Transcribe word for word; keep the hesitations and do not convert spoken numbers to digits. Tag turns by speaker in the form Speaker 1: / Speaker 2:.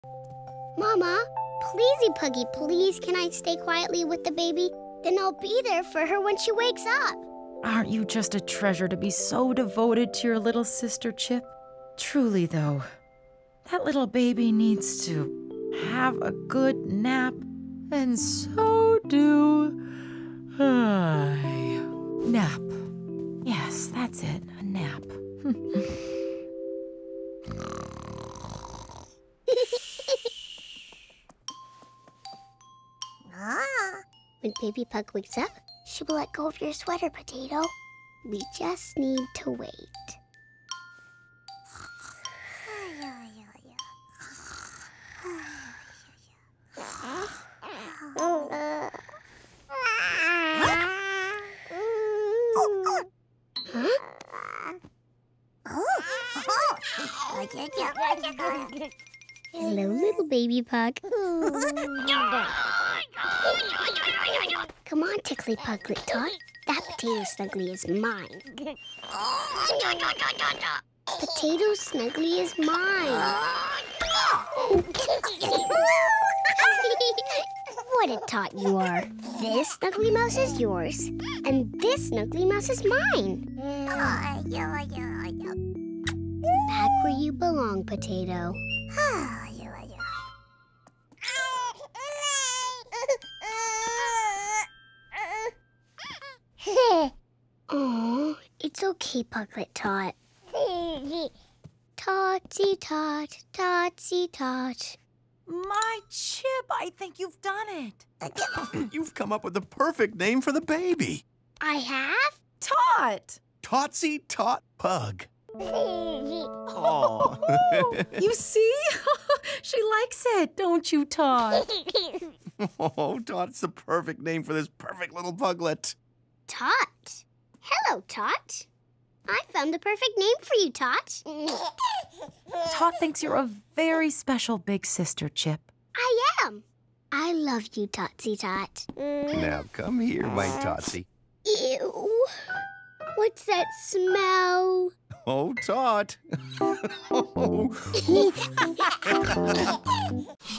Speaker 1: Mama, pleasey Puggy, please, can I stay quietly with the baby? Then I'll be there for her when she wakes up.
Speaker 2: Aren't you just a treasure to be so devoted to your little sister, Chip? Truly, though, that little baby needs to have a good nap, and so do I. Nap. Yes, that's it, a nap.
Speaker 1: When Baby Pug wakes up, she will let go of your sweater, Potato. We just need to wait. Hello, little Baby Pug. Come on, Tickly Puglet Tot. That potato snuggly is mine. Potato snuggly is mine. What a tot you are. This snuggly mouse is yours, and this snuggly mouse is mine. Back where you belong, Potato. Oh, it's okay, Puglet Tot. Totsy tot, totsy tot.
Speaker 2: My Chip, I think you've done it.
Speaker 3: You've come up with the perfect name for the baby.
Speaker 1: I have?
Speaker 2: Tot!
Speaker 3: Totsy Tot Pug.
Speaker 2: Oh, you see? She likes it, don't you, Tot?
Speaker 3: Oh, Tot's the perfect name for this perfect little puglet.
Speaker 1: Tot. Hello, Tot. I found the perfect name for you, Tot.
Speaker 2: Tot thinks you're a very special big sister, Chip.
Speaker 1: I am. I love you, Totsy Tot.
Speaker 3: Now come here, my Totsy.
Speaker 1: Ew. What's that smell?
Speaker 3: Oh, Tot. Oh.